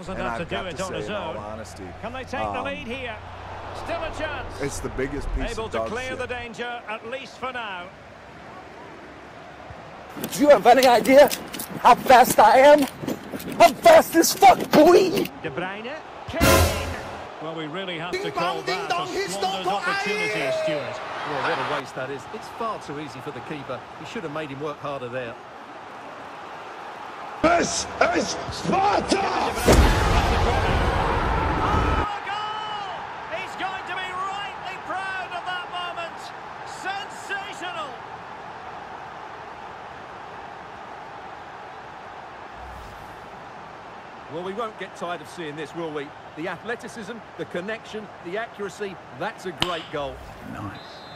And I've got to say, in all honesty, Can they take the lead here? Still a chance. it's the biggest piece Able of to dog clear shit. the danger, at least for now. Do you have any idea how fast I am? I'm fast as fuck, boy! De Bruyne. Kane. Well, we really have to call that a squandered opportunity, Stuart. Well, what a waste that is. It's far too easy for the keeper. He should have made him work harder there. This is Sparta! Oh, a goal! He's going to be rightly proud of that moment. Sensational! Well, we won't get tired of seeing this, will we? The athleticism, the connection, the accuracy, that's a great goal. Nice.